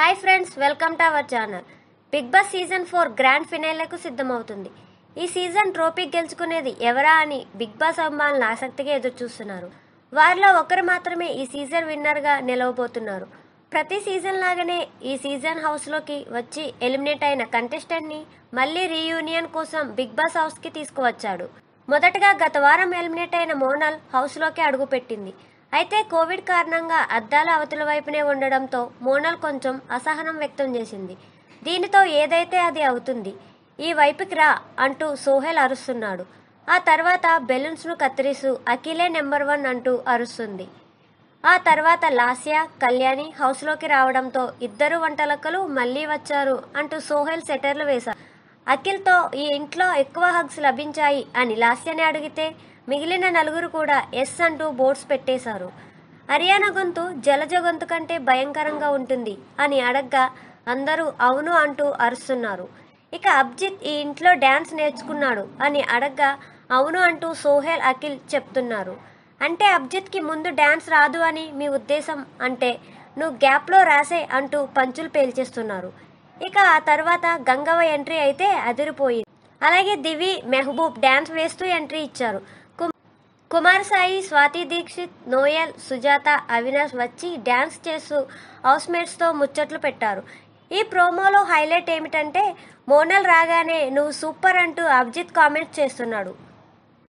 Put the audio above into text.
Hi friends, welcome to our channel. Bigg Boss season 4 grand ఫినాలేకు సిద్ధమవుతుంది. ఈ season trophy గెలుచుకునేది ఎవరా అని బిగ్ బాస్ అభిమానులు ఆసక్తిగా ఎదురు చూస్తున్నారు. వారిలో ఒకరు మాత్రమే ఈ సీజన్ విన్నర్గా నిలవబోతున్నారు. ప్రతి సీజన్ లాగానే ఈ సీజన్ హౌస్లోకి వచ్చి ఎలిమినేట్ అయిన కంటెస్టెంట్ని మళ్ళీ రీయూనియన్ కోసం బిగ్ బాస్ హౌస్కి తీసుకువచ్చాడు. మొదటగా గత వారం ఎలిమినేట్ అయిన మోనాల్ హౌస్లోకి అడుగుపెట్టింది. అయితే కోవిడ్ కారణంగా అద్దాల అవతల వైపునే ఉండడంతో మోనాల్ కొంచెం అసహనం వ్యక్తం చేసింది. దీనితో ఏదైతే అది అవుతుంది, ఈ వైపుకి రా అంటూ సోహెల్ అరుస్తున్నాడు. ఆ తర్వాత బెలూన్స్ను కత్తిరిస్తూ అఖిలే నెంబర్ 1 అంటూ అరుస్తుంది. ఆ తర్వాత లాస్య, కళ్యాణి హౌస్లోకి రావడంతో ఇద్దరు వంటలక్కలు మళ్ళీ వచ్చారు అంటూ సోహెల్ సెటర్లు వేశారు. అఖిల్తో ఈ ఇంట్లో ఎక్కువ హగ్స్ లభించాయి అని లాస్యని అడిగితే మిగిలిన నలుగురు కూడా ఎస్ అంటూ బోర్డ్స్ పెట్టేశారు. హరియానా గొంతు జలజ గొంతు కంటే భయంకరంగా ఉంటుంది అని అడగ్గా అందరూ అవును అంటూ అరుస్తున్నారు. ఇక అభిజిత్ ఈ ఇంట్లో డ్యాన్స్ నేర్చుకున్నాడు అని అడగ్గా అవును అంటూ సోహెల్, అఖిల్ చెప్తున్నారు. అంటే అభిజిత్కి ముందు డ్యాన్స్ రాదు అని మీ ఉద్దేశం? అంటే నువ్వు గ్యాప్లో రాసే అంటూ పంచులు పేల్చేస్తున్నారు. ఇక ఆ తర్వాత గంగవ్వ ఎంట్రీ అయితే అదిరిపోయింది. అలాగే దివి, మెహబూబ్ డ్యాన్స్ వేస్తూ ఎంట్రీ ఇచ్చారు. కుమార్ సాయి, స్వాతి దీక్షిత్, నోయల్, సుజాత, అవినాష్ వచ్చి డ్యాన్స్ చేస్తూ హౌస్మేట్స్తో ముచ్చట్లు పెట్టారు. ఈ ప్రోమోలో హైలైట్ ఏమిటంటే మోనాల్ రాగానే నువ్వు సూపర్ అంటూ అభిజిత్ కామెంట్స్ చేస్తున్నాడు.